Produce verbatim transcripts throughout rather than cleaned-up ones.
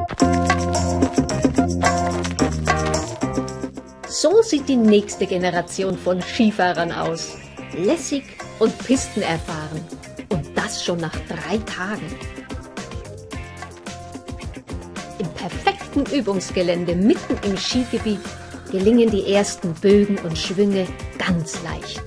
So sieht die nächste Generation von Skifahrern aus. Lässig und pistenerfahren. Und das schon nach drei Tagen. Im perfekten Übungsgelände mitten im Skigebiet gelingen die ersten Bögen und Schwünge ganz leicht.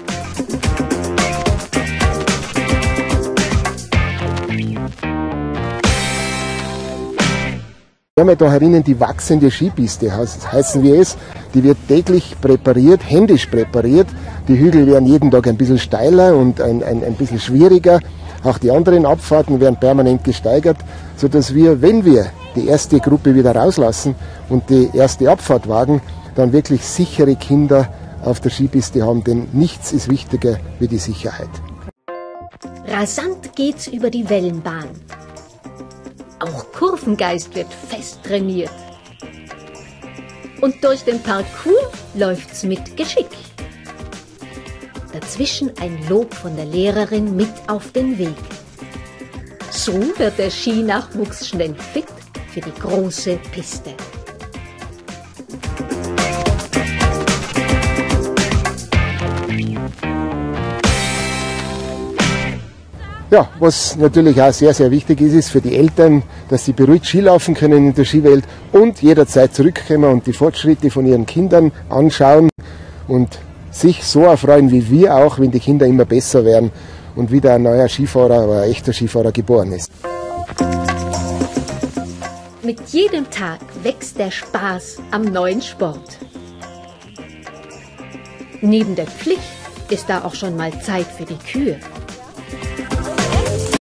Wir haben ja da herinnen die wachsende Skipiste, heißen wir es. Die wird täglich präpariert, händisch präpariert. Die Hügel werden jeden Tag ein bisschen steiler und ein, ein, ein bisschen schwieriger. Auch die anderen Abfahrten werden permanent gesteigert, sodass wir, wenn wir die erste Gruppe wieder rauslassen und die erste Abfahrt wagen, dann wirklich sichere Kinder auf der Skipiste haben, denn nichts ist wichtiger wie die Sicherheit. Rasant geht's über die Wellenbahn. Auch Kurvengeist wird fest trainiert. Und durch den Parcours läuft's mit Geschick. Dazwischen ein Lob von der Lehrerin mit auf den Weg. So wird der Skinachwuchs schnell fit für die große Piste. Ja, was natürlich auch sehr, sehr wichtig ist, ist für die Eltern, dass sie beruhigt Skilaufen können in der Skiwelt und jederzeit zurückkommen und die Fortschritte von ihren Kindern anschauen und sich so erfreuen wie wir auch, wenn die Kinder immer besser werden und wieder ein neuer Skifahrer, aber ein echter Skifahrer geboren ist. Mit jedem Tag wächst der Spaß am neuen Sport. Neben der Pflicht ist da auch schon mal Zeit für die Kühe.